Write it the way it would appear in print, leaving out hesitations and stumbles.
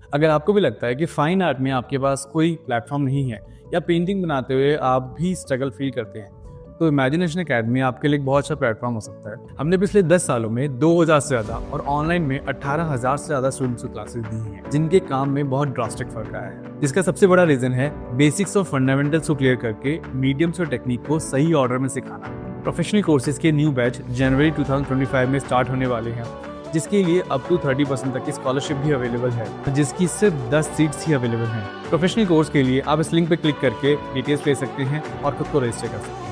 अगर आपको भी लगता है कि फाइन आर्ट में आपके पास कोई प्लेटफॉर्म नहीं है या पेंटिंग बनाते हुए आप भी स्ट्रगल फील करते हैं, तो इमेजिनेशन एकेडमी आपके लिए एक बहुत अच्छा प्लेटफॉर्म हो सकता है। हमने पिछले 10 सालों में 2000 से ज़्यादा और ऑनलाइन में 18,000 से ज़्यादा स्टूडेंट्स को क्लासेस दी हैं, जिनके काम में बहुत ड्रास्टिक फर्क आया है। जिसका सबसे बड़ा रीजन है बेसिक्स और फंडामेंटल्स को क्लियर करके मीडियम्स और टेक्निक को सही ऑर्डर में सिखाना। प्रोफेशनल कोर्सेज के न्यू बैच जनवरी 2025 में स्टार्ट होने वाले हैं, जिसके लिए अप टू 30% तक की स्कॉलरशिप भी अवेलेबल है, जिसकी सिर्फ 10 सीट्स ही अवेलेबल हैं। प्रोफेशनल कोर्स के लिए आप इस लिंक पर क्लिक करके डिटेल्स ले सकते हैं और खुद को रजिस्टर कर सकते हैं।